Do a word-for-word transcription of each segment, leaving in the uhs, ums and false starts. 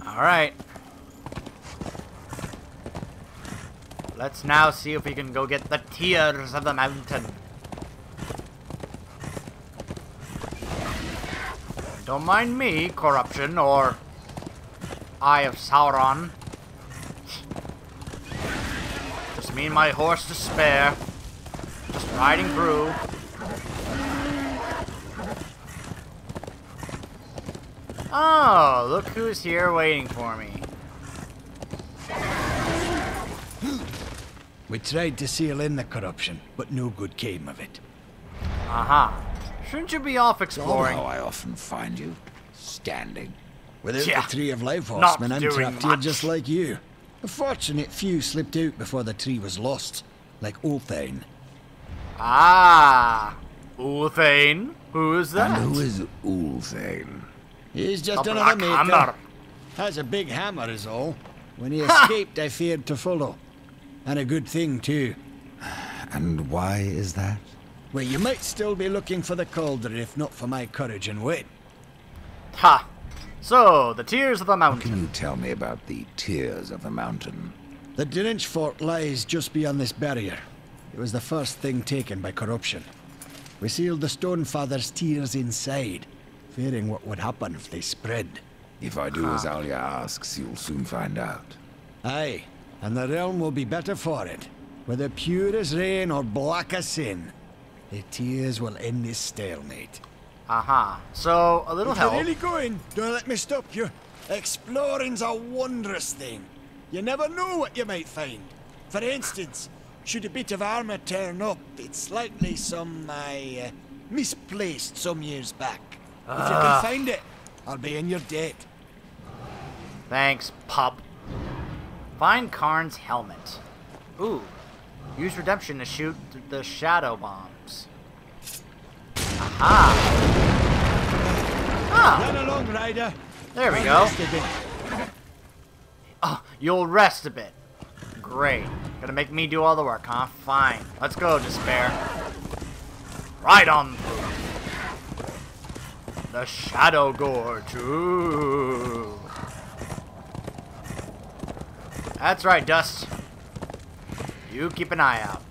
Alright. Let's now see if we can go get the tears of the mountain. Don't mind me, corruption, or Eye of Sauron. Just me and my horse to spare. Just riding through. Oh, look who's here waiting for me. We tried to seal in the corruption, but no good came of it. Aha. Uh-huh. Shouldn't you be off exploring? How I often find you standing. Without yeah, the tree of life horsemen, I'm trapped much. here just like you. A fortunate few slipped out before the tree was lost, like Ulthane. Ah, Ulthane? Who is that? And who is Ulthane? He's just A another black maker. hammer. Has a big hammer is all. When he escaped, I feared to follow. And a good thing, too. And why is that? Well, you might still be looking for the cauldron if not for my courage and wit. Ha! So, the Tears of the Mountain. What can you tell me about the Tears of the Mountain? The Drench fort lies just beyond this barrier. It was the first thing taken by corruption. We sealed the Stonefather's tears inside, fearing what would happen if they spread. If I do as Alia asks, you'll soon find out. Aye, and the realm will be better for it. Whether pure as rain or black as sin, the tears will end this stalemate. Aha. Uh-huh. So, a little if help. you're really going, don't let me stop you. Exploring's a wondrous thing. You never know what you might find. For instance, should a bit of armor turn up, it's likely some I uh, misplaced some years back. Uh. If you can find it, I'll be in your debt. Thanks, pup. Find Karn's helmet. Ooh. Use redemption to shoot th the shadow bombs. Aha! Ah! Run along, Ryder. There we go. Oh, you'll rest a bit. Great. Gonna make me do all the work, huh? Fine. Let's go, Despair. Right on through. The Shadow Gorge. Ooh. That's right, Dust. You keep an eye out.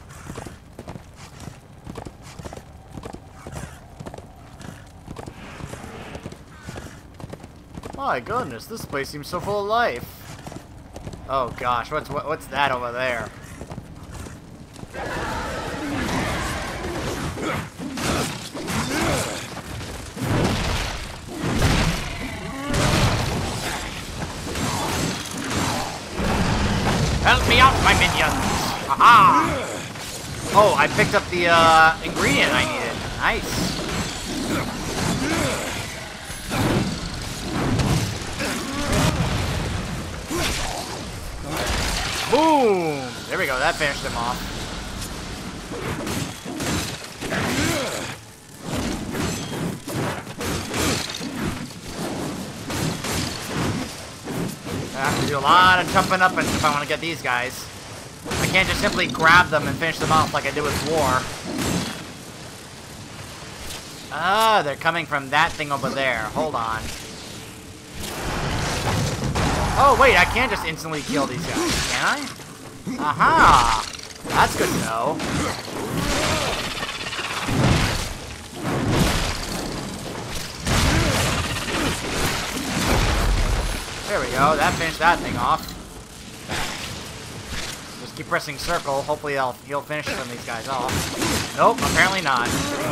My goodness, this place seems so full of life. Oh gosh, what's what, what's that over there? Help me out, my minions! Aha! Oh, I picked up the uh, ingredient I needed. Nice. Boom! There we go, that finished him off. I have to do a lot of jumping up and if I want to get these guys. I can't just simply grab them and finish them off like I did with War. Ah, they're coming from that thing over there. Hold on. Oh, wait, I can't just instantly kill these guys, can I? Aha! That's good to know. There we go, that finished that thing off. Just keep pressing circle, hopefully I'll, he'll finish some of these guys off. Nope, apparently not.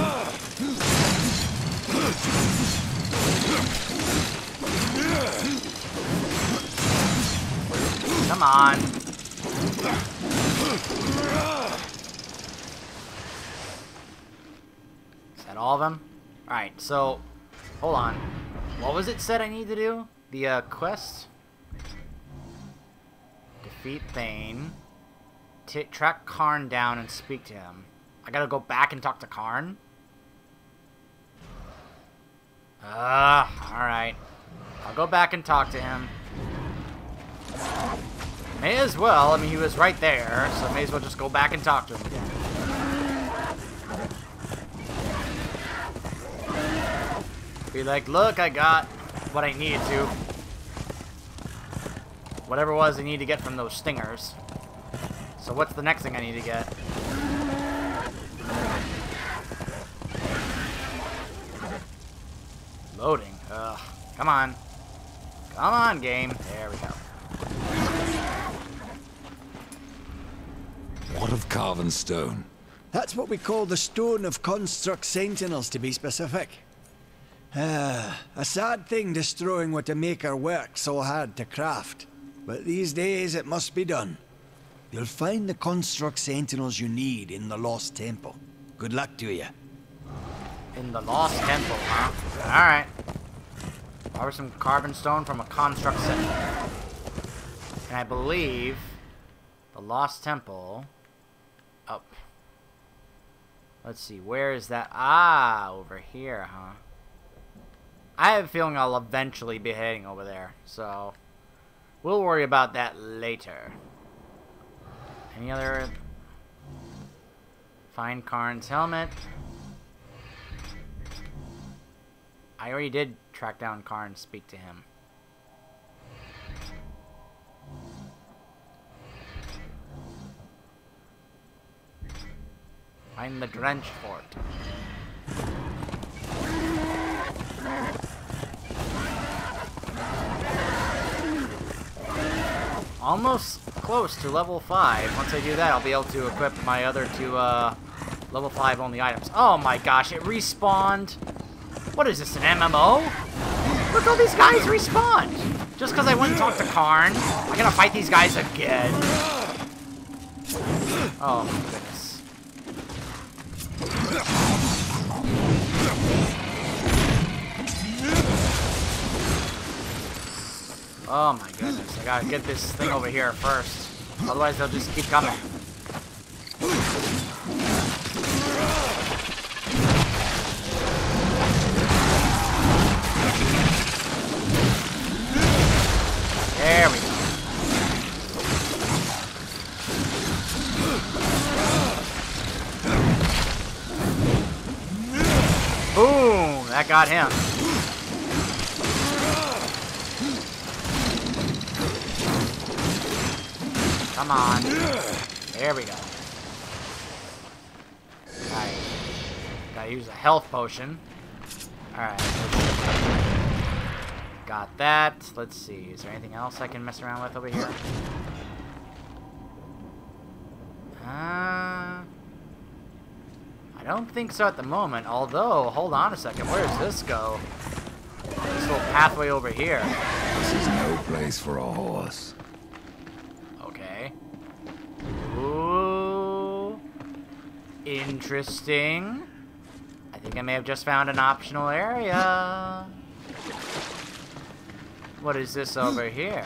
Come on. Is that all of them? Alright, so, hold on. What was it said I need to do? The uh, quest? Defeat Thane. T track Karn down and speak to him. I gotta go back and talk to Karn? Ah, uh, alright. I'll go back and talk to him. May as well, I mean he was right there, so may as well just go back and talk to him again. Be like, look, I got what I needed to. whatever it was I need to get from those stingers. So what's the next thing I need to get? Loading. Ugh. Come on. Come on, game. There we go. What of carven stone? That's what we call the Stone of Construct Sentinels, to be specific. Ah, a sad thing destroying what a maker worked so hard to craft. But these days it must be done. You'll find the Construct Sentinels you need in the Lost Temple. Good luck to you. In the Lost Temple, huh? Alright. Borrow some carven stone from a Construct Sentinel. And I believe the Lost Temple... Up. Let's see, where is that? Ah, over here, huh? I have a feeling I'll eventually be heading over there, so we'll worry about that later. Any other? Find Karn's helmet. I already did track down Karn and speak to him. Find the Drench Fort. Almost close to level five. Once I do that, I'll be able to equip my other two uh, level five only items. Oh my gosh, it respawned. What is this, an M M O? Look, all these guys respawned. Just because I went and talked to Karn. I'm gonna fight these guys again. Oh my goodness. Oh my goodness, I gotta get this thing over here first. Otherwise they'll just keep coming. There we go. Boom! That got him. Come on. There we go. Alright. Gotta use a health potion. Alright. Got that. Let's see. Is there anything else I can mess around with over here? Uh, I don't think so at the moment. Although, hold on a second. Where does this go? This little pathway over here. This is no place for a horse. Ooh, interesting. I think I may have just found an optional area. What is this over here?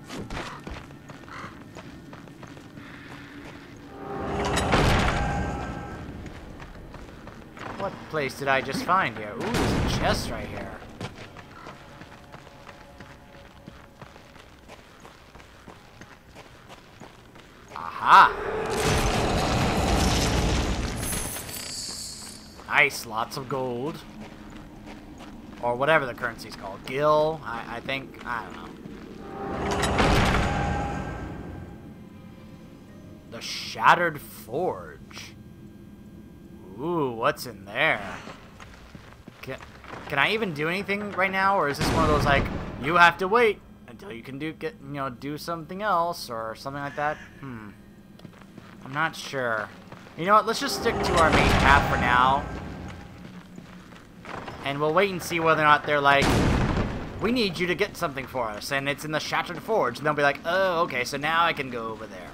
What place did I just find here? Ooh, there's a chest right here. Aha! Nice, lots of gold. Or whatever the currency's called. Gil, I, I think, I don't know. The Shattered Forge. Ooh, what's in there? Can, can I even do anything right now? Or is this one of those, like, you have to wait until you can do, get, you know, do something else or something like that? Hmm. I'm not sure. You know what? Let's just stick to our main path for now. And we'll wait and see whether or not they're like, we need you to get something for us. And it's in the Shattered Forge. And they'll be like, oh, okay, so now I can go over there.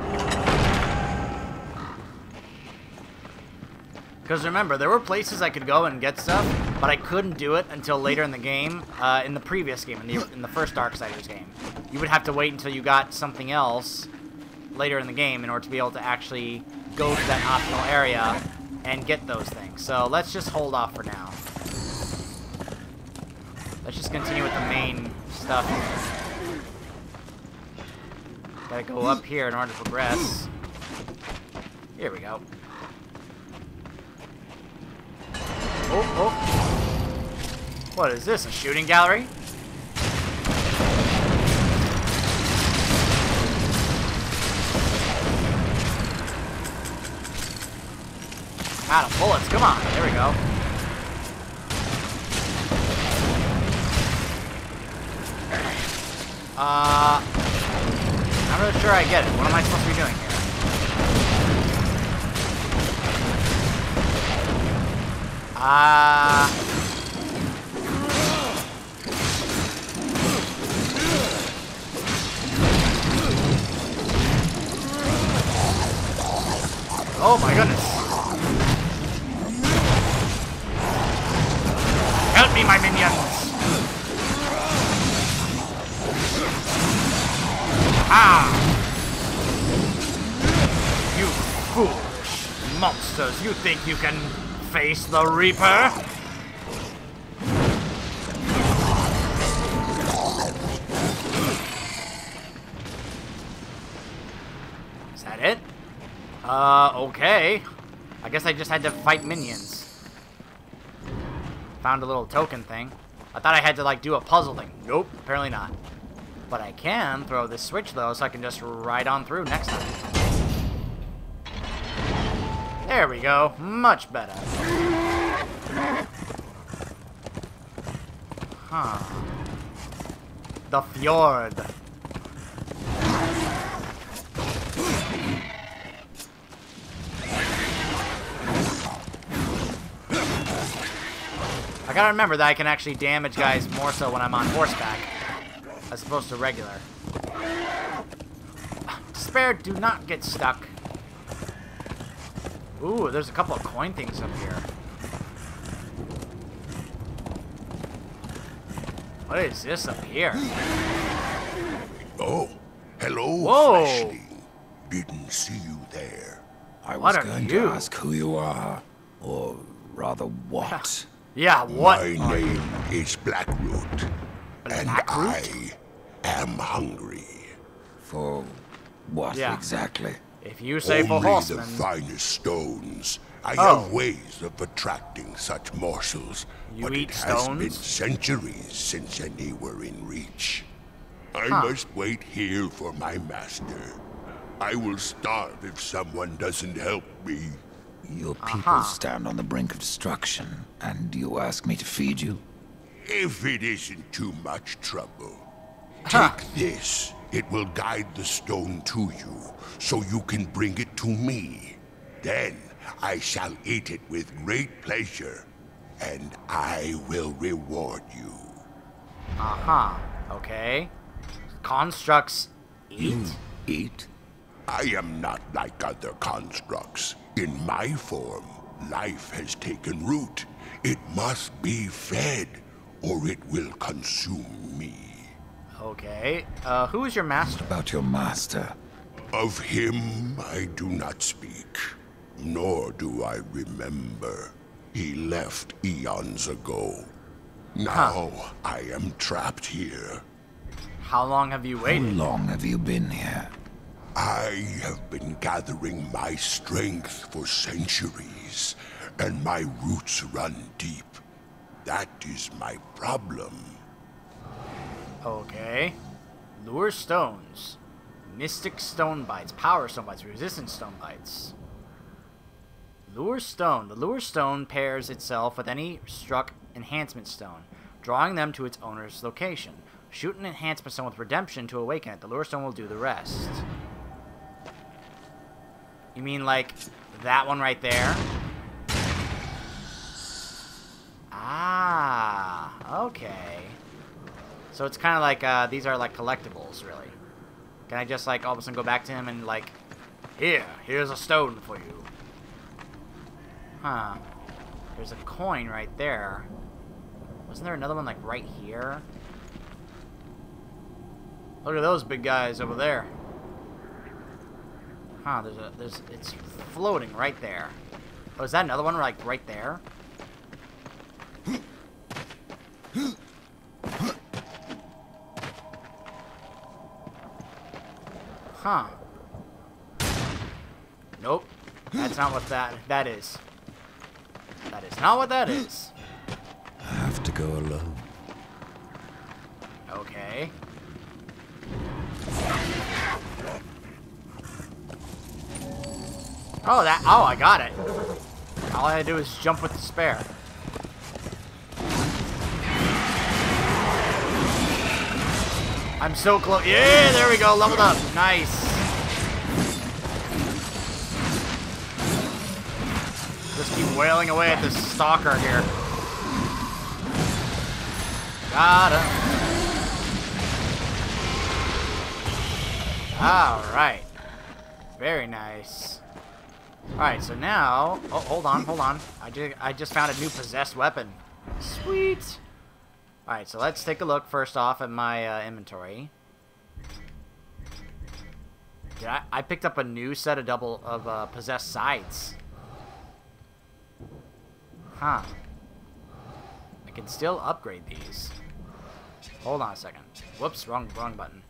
Because remember, there were places I could go and get stuff, but I couldn't do it until later in the game. Uh, in the previous game, in the, in the first Darksiders game. You would have to wait until you got something else later in the game in order to be able to actually go to that optional area and get those things. So let's just hold off for now. Let's just continue with the main stuff. Gotta go up here in order to progress. Here we go. Oh, oh. What is this, a shooting gallery? Out of bullets. Come on. There we go. Uh, I'm not really sure I get it. What am I supposed to be doing here? Uh... Oh my goodness. Help me, my minions! Ah! You foolish monsters! You think you can face the Reaper? Is that it? Uh, okay. I guess I just had to fight minions. Found a little token thing. I thought I had to, like, do a puzzle thing. Nope, apparently not. But I can throw this switch, though, so I can just ride on through next time. There we go. Much better. Huh. The fjord. I gotta remember that I can actually damage guys more so when I'm on horseback, as opposed to regular. Despair, do not get stuck. Ooh, there's a couple of coin things up here. What is this up here? Oh, hello, Whoa. Fleshling. Didn't see you there. I What was are going you? to ask who you are, or rather what. Yeah, what? My name is Blackroot, and Blackroot? I am hungry. For what Yeah. exactly? If you say for Only horsemen. the finest stones. I Oh. have ways of attracting such morsels, You but eat it has stones? been centuries since any were in reach. I Huh. must wait here for my master. I will starve if someone doesn't help me. Your people Uh-huh. stand on the brink of destruction, and you ask me to feed you? If it isn't too much trouble, Huh. take this. It will guide the stone to you, so you can bring it to me. Then I shall eat it with great pleasure, and I will reward you. Uh-huh. Okay. Constructs eat? You eat? I am not like other constructs. In my form, life has taken root. It must be fed, or it will consume me. Okay. Uh, who is your master? About your master. Of him I do not speak, nor do I remember. He left eons ago. Now I am trapped here. How long have you How waited? long have you been here? I have been gathering my strength for centuries, and my roots run deep. That is my problem. Okay. Lure stones. Mystic stone bites. Power stone bites. Resistance stone bites. Lure stone. The lure stone pairs itself with any struck enhancement stone, drawing them to its owner's location. Shoot an enhancement stone with redemption to awaken it. The lure stone will do the rest. You mean like that one right there? Ah, okay. So it's kind of like, uh, these are like collectibles, really. Can I just like all of a sudden go back to him and like, here, here's a stone for you. Huh. There's a coin right there. Wasn't there another one like right here? Look at those big guys over there. Huh, there's a, there's, it's floating right there. Oh, is that another one like right there? Huh. Nope. That's not what that, that is. That is not what that is. I have to go alone. Okay. Oh, that, oh, I got it. All I had to do is jump with the spare. I'm so close. Yeah, there we go. Leveled up. Nice. Just keep wailing away at this stalker here. Got him. Alright. Very nice. Alright, so now... Oh, hold on, hold on. I just, I just found a new possessed weapon. Sweet. Alright, so let's take a look first off at my uh, inventory. Did I, I picked up a new set of double of uh, possessed sides. Huh. I can still upgrade these. Hold on a second. Whoops, wrong, wrong button.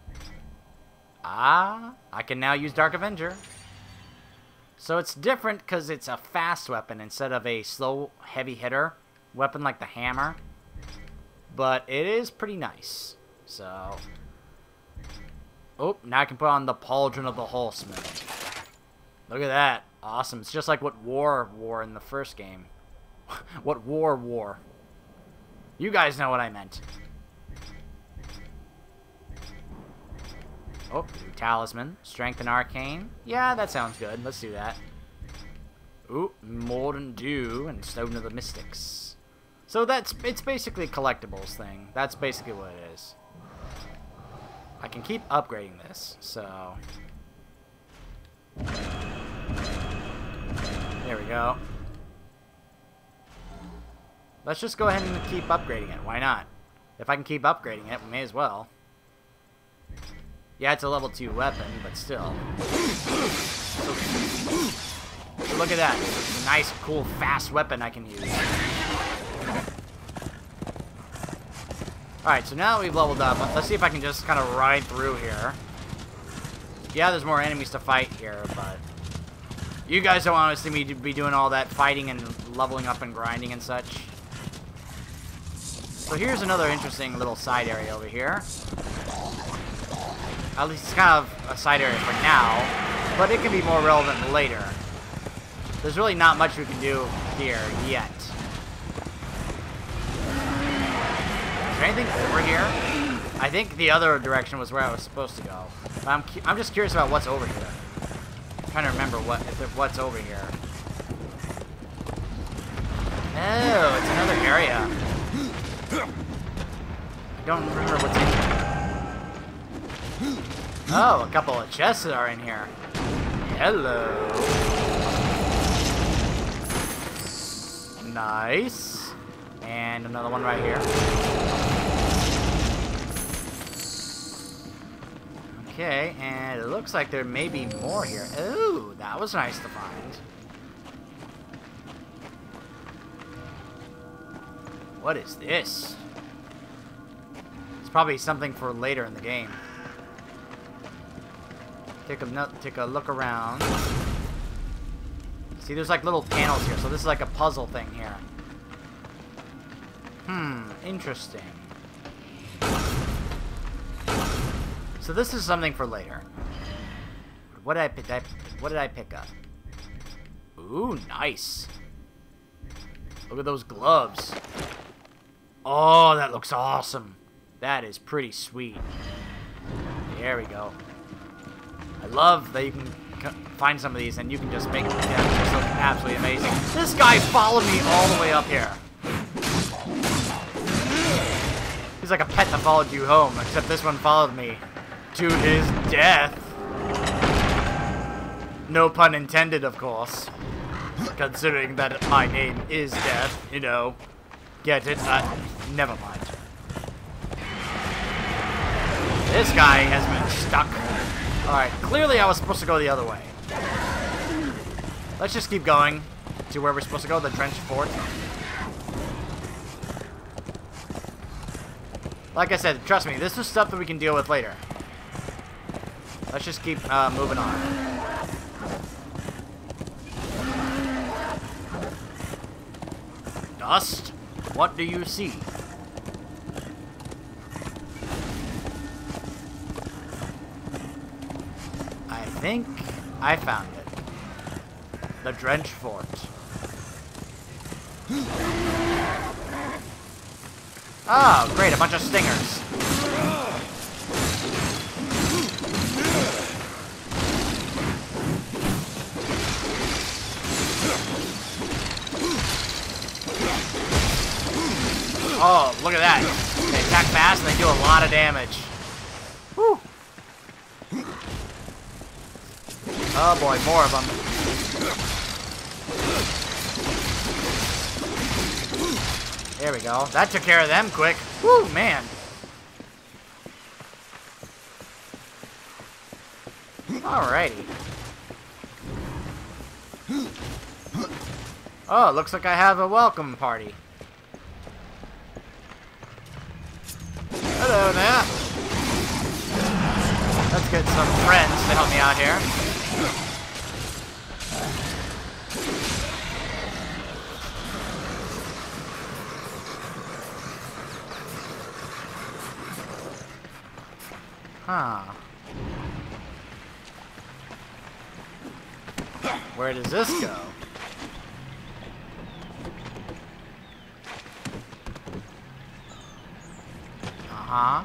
Ah, I can now use Dark Avenger. So it's different because it's a fast weapon instead of a slow, heavy hitter weapon like the hammer. But it is pretty nice. So, oh, now I can put on the Pauldron of the Horseman. Look at that. Awesome. It's just like what War wore in the first game. What War wore. You guys know what I meant. Oh, new talisman. Strength and Arcane. Yeah, that sounds good. Let's do that. Ooh, Molten Dew and Stone of the Mystics. So that's, it's basically a collectibles thing. That's basically what it is. I can keep upgrading this, so... There we go. Let's just go ahead and keep upgrading it. Why not? If I can keep upgrading it, we may as well. Yeah, it's a level two weapon, but still. So, look at that. It's a nice, cool, fast weapon I can use. Alright, so now that we've leveled up, let's see if I can just kind of ride through here. Yeah, there's more enemies to fight here, but... You guys don't want to see me be doing all that fighting and leveling up and grinding and such. So here's another interesting little side area over here. At least it's kind of a side area for now, but it can be more relevant later. There's really not much we can do here yet. Is there anything over here? I think the other direction was where I was supposed to go. But I'm, I'm just curious about what's over here. I'm trying to remember what if there, what's over here. Oh, it's another area. I don't remember what's in here. Oh, a couple of chests are in here. Hello. Nice. And another one right here. Okay, and it looks like there may be more here. Ooh, that was nice to find. What is this? It's probably something for later in the game. Take a, take a look around. See, there's like little panels here, so this is like a puzzle thing here. Hmm, interesting. So this is something for later. What did I pick? What did I pick up? Ooh, nice. Look at those gloves. Oh, that looks awesome. That is pretty sweet. There we go. I love that you can find some of these and you can just make them just look absolutely amazing. This guy followed me all the way up here. He's like a pet that followed you home, except this one followed me to his death. No pun intended, of course. Considering that my name is Death, you know. Get it? Uh, never mind. This guy has been stuck. Alright, clearly I was supposed to go the other way. Let's just keep going to where we're supposed to go, the Drenched Fort. Like I said, trust me, this is stuff that we can deal with later. Let's just keep uh, moving on. Dust? What do you see? I think I found it. The Drenched Fort. Oh, great, a bunch of stingers. Oh, look at that. They attack fast and they do a lot of damage. Whew. Oh boy, more of them. There we go. That took care of them quick. Woo, man. Alrighty. Oh, it looks like I have a welcome party. Hello there. Let's get some friends to help me out here. Huh. Where does this go? Uh-huh.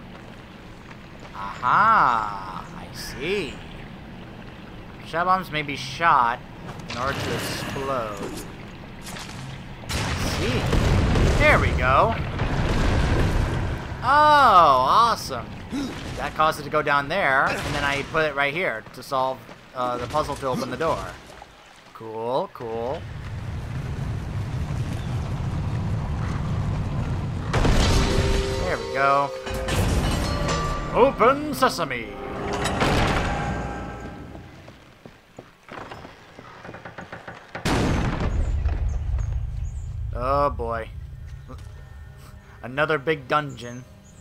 Aha! I see. Shot bombs may be shot in order to explode. I see. There we go. Oh, awesome. That caused it to go down there, and then I put it right here to solve uh, the puzzle to open the door. Cool, cool. There we go. Open sesame! Oh boy. Another big dungeon.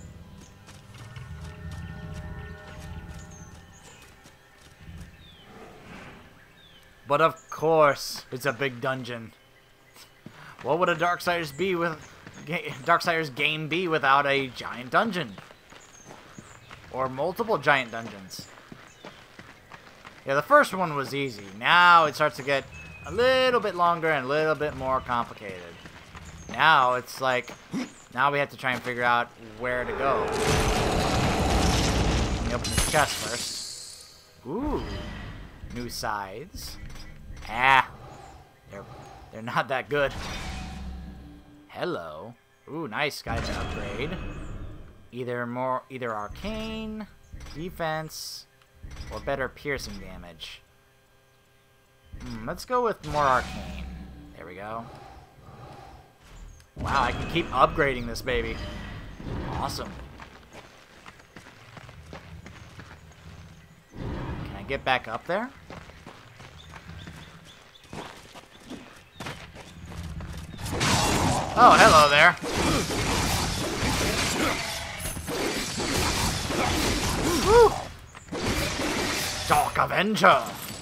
But of course, it's a big dungeon. What would a Darksiders be with Darksiders game be without a giant dungeon? Or multiple giant dungeons? Yeah, the first one was easy. Now it starts to get a little bit longer and a little bit more complicated. Now it's like, now we have to try and figure out where to go. Let me open this chest first. Ooh, new sides. Ah, they're they're not that good. Hello. Ooh, nice guy to upgrade. Either more, either arcane, defense, or better piercing damage. Hmm, let's go with more arcane. There we go. Wow, I can keep upgrading this baby. Awesome. Can I get back up there? Oh, hello there. Woo! Dark Avenger.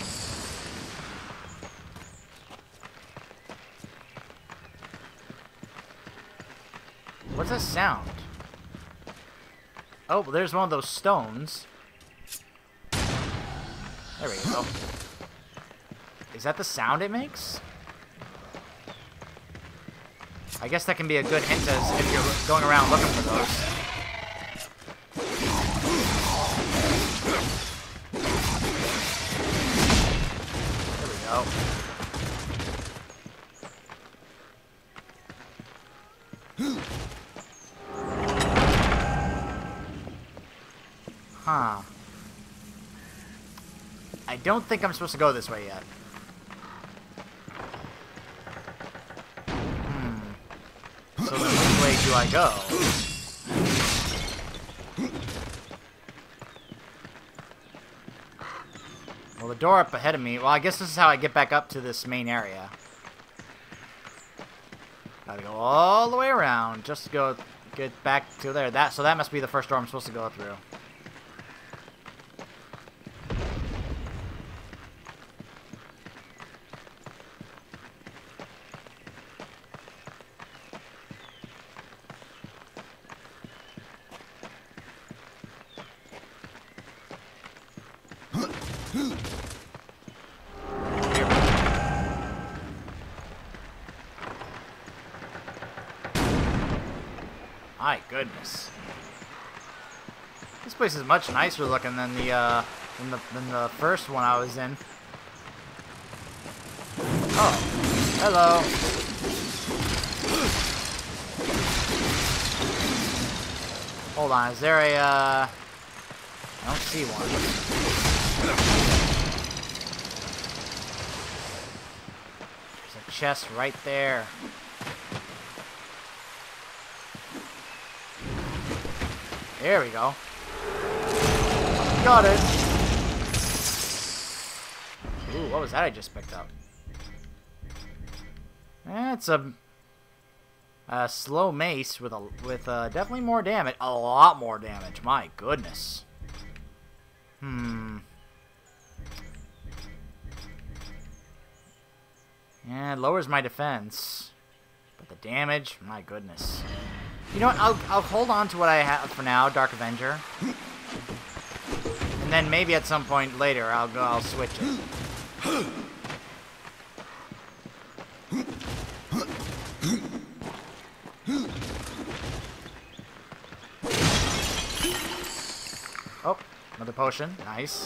What's that sound? Oh, there's one of those stones. There we go. Is that the sound it makes? I guess that can be a good hint as if you're going around looking for those. There we go. Huh. I don't think I'm supposed to go this way yet. So then which way do I go? Well, the door up ahead of me... Well, I guess this is how I get back up to this main area. Gotta go all the way around just to go get back to there. That So that must be the first door I'm supposed to go through. My goodness. This place is much nicer looking than the, uh, than the, than the first one I was in. Oh. Hello. Hold on, is there a, uh... I don't see one. There's a chest right there. There we go. Got it. Ooh, what was that I just picked up? Eh, it's a... A slow mace with a with uh, definitely more damage, a lot more damage. My goodness. Hmm. Yeah, it lowers my defense, but the damage, my goodness. You know what? I'll I'll hold on to what I have for now, Dark Avenger, and then maybe at some point later I'll go. I'll switch it. Oh, another potion. Nice.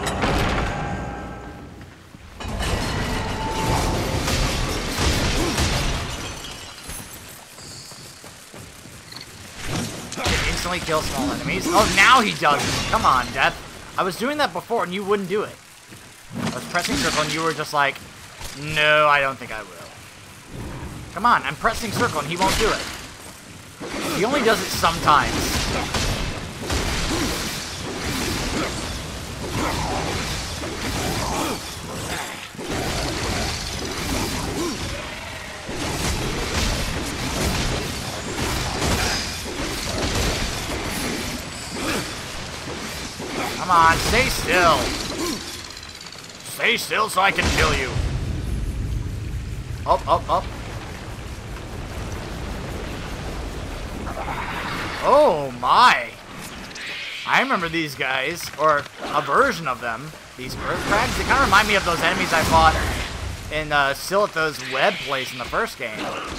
Instantly kill small enemies. Oh, now he does it. Come on, Death. I was doing that before and you wouldn't do it. I was pressing circle and you were just like, no, I don't think I will. Come on, I'm pressing circle and he won't do it. He only does it sometimes. Come on, stay still. Stay still so I can kill you. Up, up, up. Oh my. I remember these guys, or a version of them. These earth crabs, they kind of remind me of those enemies I fought in uh, Silith's web place in the first game.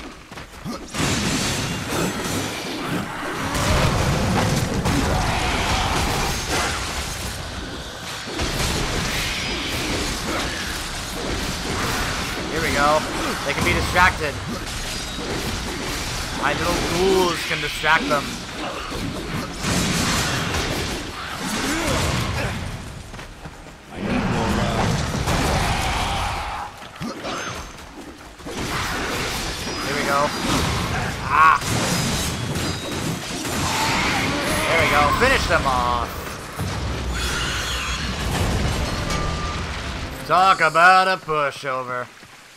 Here we go. They can be distracted. My little ghouls can distract them. Here we go. Ah! There we go. Finish them off. Talk about a pushover.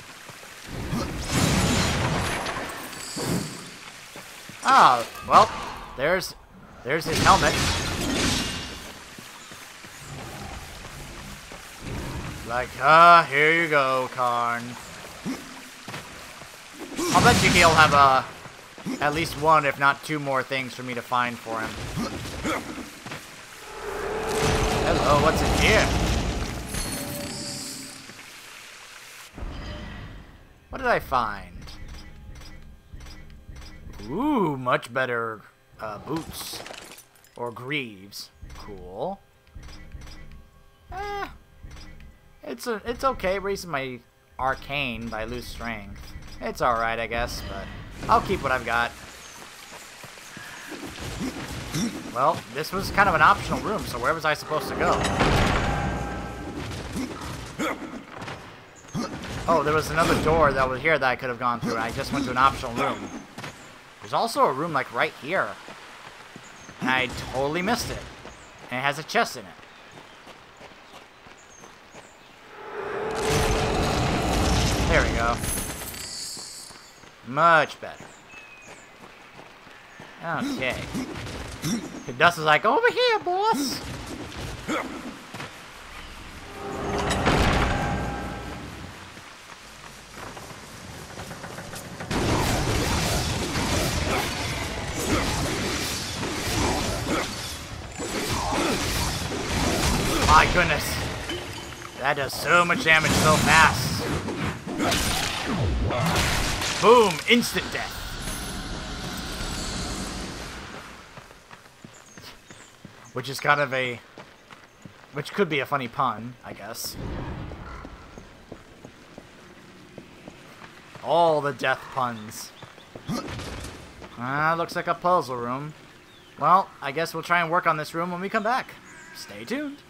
Oh, well, there's there's his helmet. Like, ah, uh, here you go, Karn. I'll bet you he'll have uh, at least one, if not two more things for me to find for him. Hello, what's in here? What did I find? Ooh, much better uh, boots. Or greaves. Cool. Eh, it's, a, it's okay, raising my arcane by loose strength. It's alright, I guess, but I'll keep what I've got. Well, this was kind of an optional room, so where was I supposed to go? Oh, there was another door that was here that I could have gone through, and I just went to an optional room. There's also a room, like, right here. And I totally missed it. And it has a chest in it. There we go. Much better. Okay. The dust is like, over here, boss! My goodness. That does so much damage so fast. Boom! Instant death. Which is kind of a... Which could be a funny pun, I guess. All the death puns. Ah, looks like a puzzle room. Well, I guess we'll try and work on this room when we come back. Stay tuned.